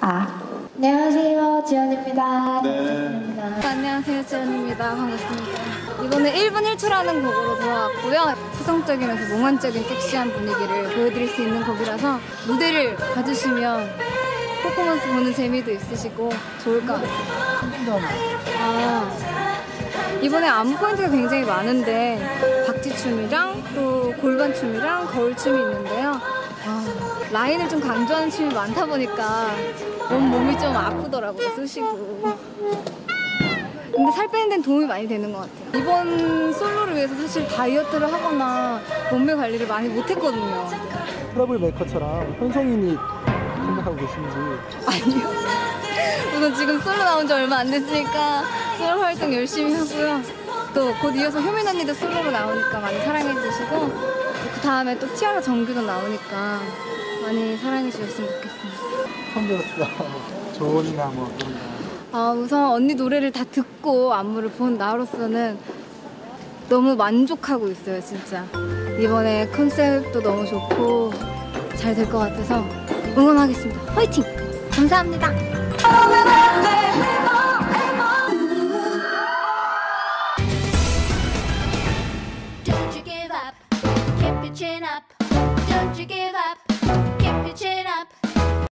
안녕하세요, 지연입니다. 네. 안녕하세요, 지연입니다. 반갑습니다. 이번에 1분 1초라는 곡으로 돌아왔고요. 서정적이면서 몽환적인 섹시한 분위기를 보여드릴 수 있는 곡이라서 무대를 봐주시면 퍼포먼스 보는 재미도 있으시고 좋을 것 같아요. 이번에 안무 포인트가 굉장히 많은데 박지춤이랑 또 골반춤이랑 거울춤이 있는데요. 라인을 좀 강조하는 춤이 많다 보니까 몸이 좀 아프더라고요, 쑤시고. 근데 살 빼는 데는 도움이 많이 되는 것 같아요. 이번 솔로를 위해서 사실 다이어트를 하거나 몸매 관리를 많이 못했거든요. 트러블 메이커처럼 현성인이 생각하고 계신지. 아니요. 우선 지금 솔로 나온 지 얼마 안 됐으니까 솔로 활동 열심히 하고요. 또 곧 이어서 효민 언니도 솔로로 나오니까 많이 사랑해 주시고, 그 다음에 또 티아라 정규도 나오니까 많이 사랑해 주셨으면 좋겠습니다. 처음 들었어. 조언이나 뭐 그런 거. 우선 언니 노래를 다 듣고 안무를 본 나로서는 너무 만족하고 있어요, 진짜. 이번에 컨셉도 너무 좋고 잘 될 것 같아서 응원하겠습니다. 화이팅! 감사합니다. Don't you give up, keep your chin up, don't you give up.